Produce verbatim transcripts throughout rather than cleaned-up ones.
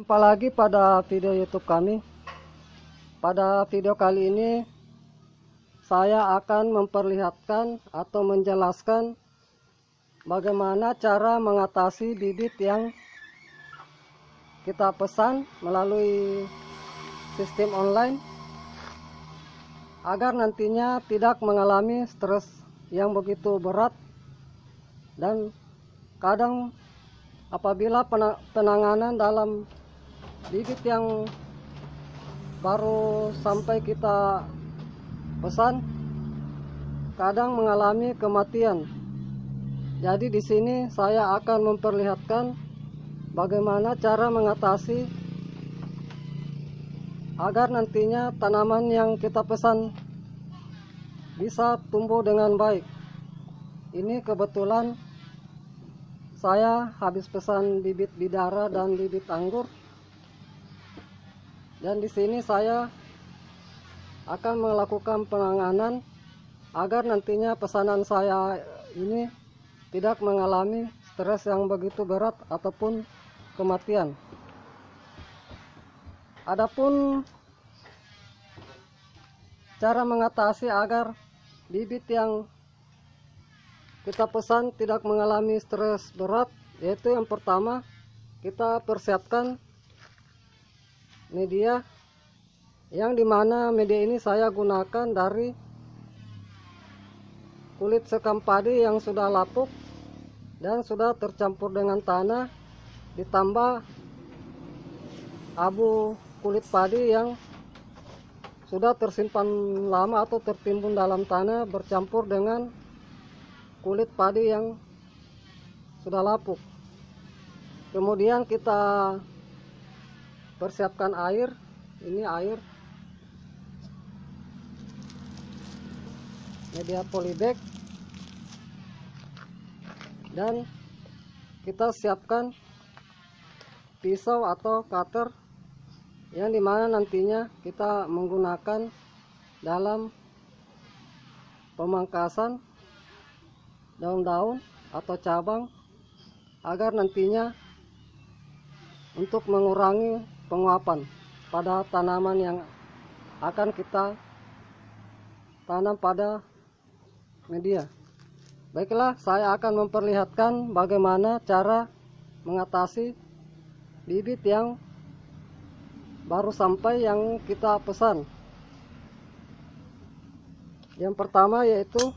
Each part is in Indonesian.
Jumpa lagi pada video YouTube kami. Pada video kali ini saya akan memperlihatkan atau menjelaskan bagaimana cara mengatasi bibit yang kita pesan melalui sistem online agar nantinya tidak mengalami stres yang begitu berat, dan kadang apabila penanganan dalam bibit yang baru sampai kita pesan kadang mengalami kematian. Jadi di sini saya akan memperlihatkan bagaimana cara mengatasi agar nantinya tanaman yang kita pesan bisa tumbuh dengan baik. Ini kebetulan saya habis pesan bibit bidara dan bibit anggur, dan di sini saya akan melakukan penanganan agar nantinya pesanan saya ini tidak mengalami stres yang begitu berat ataupun kematian. Adapun cara mengatasi agar bibit yang kita pesan tidak mengalami stres berat, yaitu yang pertama kita persiapkan media, yang dimana media ini saya gunakan dari kulit sekam padi yang sudah lapuk dan sudah tercampur dengan tanah, ditambah abu kulit padi yang sudah tersimpan lama atau tertimbun dalam tanah bercampur dengan kulit padi yang sudah lapuk. Kemudian kita persiapkan air. Ini air media polybag, dan kita siapkan pisau atau cutter yang dimana nantinya kita menggunakan dalam pemangkasan daun-daun atau cabang agar nantinya untuk mengurangi penguapan pada tanaman yang akan kita tanam pada media. Baiklah, saya akan memperlihatkan bagaimana cara mengatasi bibit yang baru sampai yang kita pesan. Yang pertama yaitu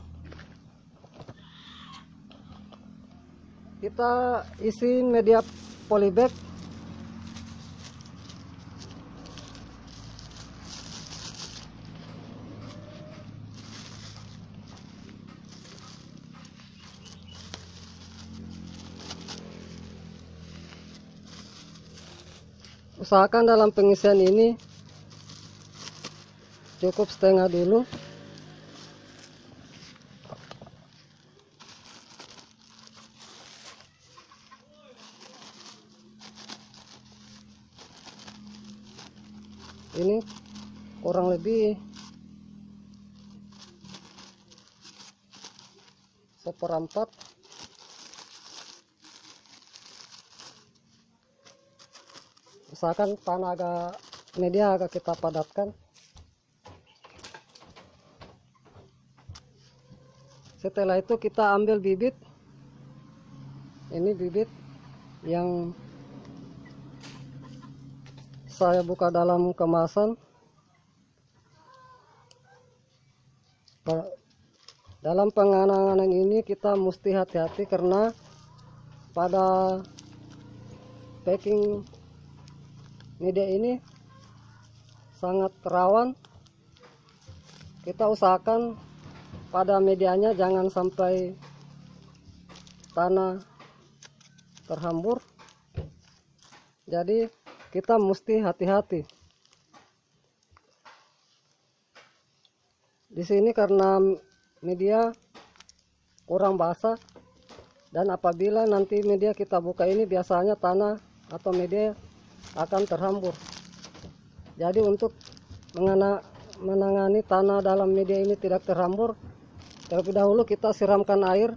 kita isi media polybag usahakan dalam pengisian ini cukup setengah dulu. Ini kurang lebih seperempat. Usahakan tanah agak media agak kita padatkan. Setelah itu kita ambil bibit. Ini bibit yang saya buka dalam kemasan. Dalam penanganan ini kita mesti hati-hati karena pada packing media ini sangat rawan. Kita usahakan pada medianya jangan sampai tanah terhambur. Jadi kita mesti hati-hati. Di sini karena media kurang basah, dan apabila nanti media kita buka ini biasanya tanah atau media akan terhambur. Jadi untuk mengena, menangani tanah dalam media ini tidak terhambur, terlebih dahulu kita siramkan air.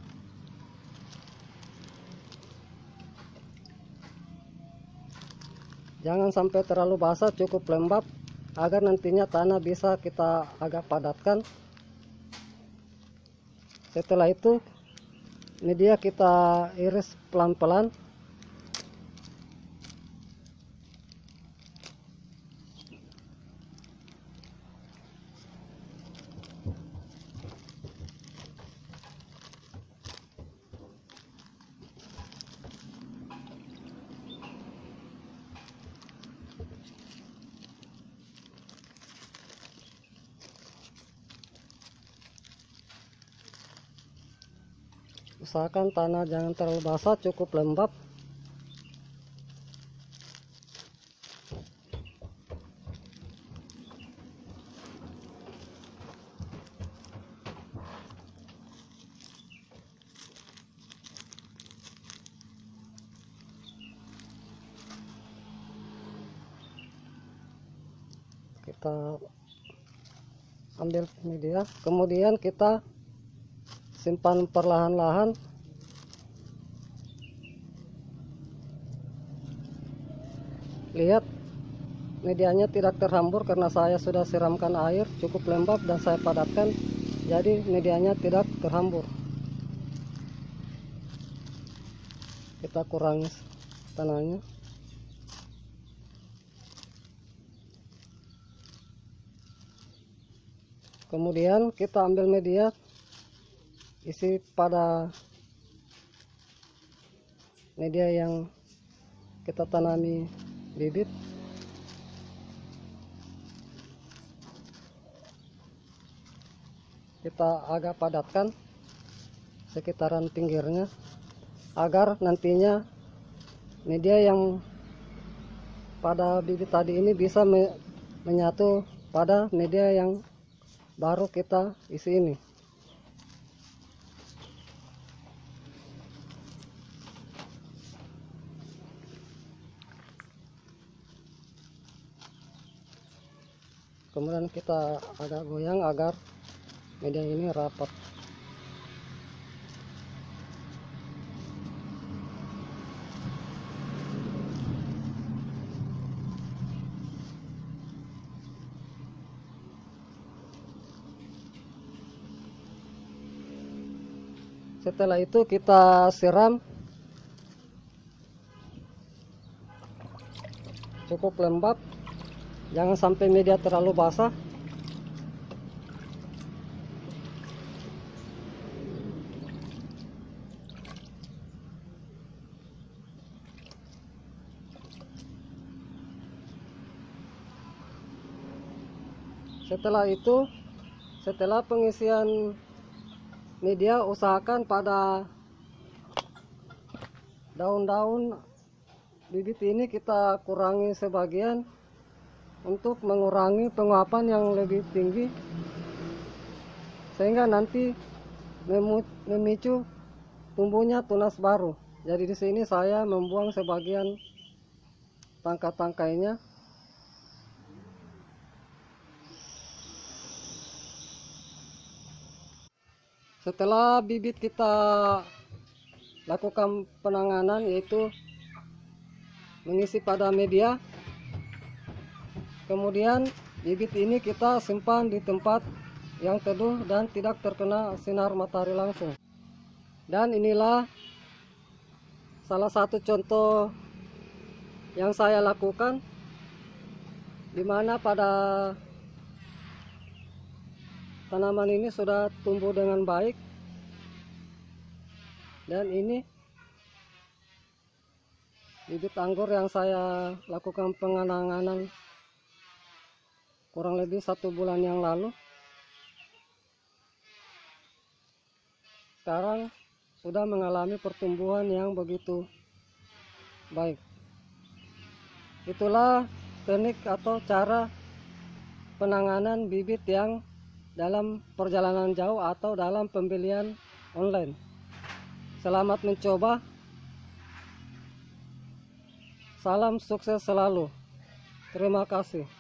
Jangan sampai terlalu basah, cukup lembab agar nantinya tanah bisa kita agak padatkan. Setelah itu media kita iris pelan-pelan. Usahakan tanah jangan terlalu basah, cukup lembab. Kita ambil media, kemudian kita simpan perlahan-lahan. Lihat, medianya tidak terhambur karena saya sudah siramkan air cukup lembab dan saya padatkan, jadi medianya tidak terhambur. Kita kurangi tanahnya. Kemudian kita ambil media, isi pada media yang kita tanami bibit. Kita agak padatkan sekitaran pinggirnya agar nantinya media yang pada bibit tadi ini bisa me menyatu pada media yang baru kita isi ini. Kemudian kita agak goyang agar media ini rapat. Setelah itu kita siram cukup lembab, jangan sampai media terlalu basah. Setelah itu, setelah pengisian media, usahakan pada daun-daun bibit ini kita kurangi sebagian untuk mengurangi penguapan yang lebih tinggi, sehingga nanti memicu tumbuhnya tunas baru. Jadi di sini saya membuang sebagian tangkai-tangkainya. Setelah bibit kita lakukan penanganan, yaitu mengisi pada media, kemudian bibit ini kita simpan di tempat yang teduh dan tidak terkena sinar matahari langsung. Dan inilah salah satu contoh yang saya lakukan, di mana pada tanaman ini sudah tumbuh dengan baik. Dan ini bibit anggur yang saya lakukan penanganan kurang lebih satu bulan yang lalu. Sekarang sudah mengalami pertumbuhan yang begitu baik. Itulah teknik atau cara penanganan bibit yang dalam perjalanan jauh atau dalam pembelian online. Selamat mencoba. Salam sukses selalu. Terima kasih.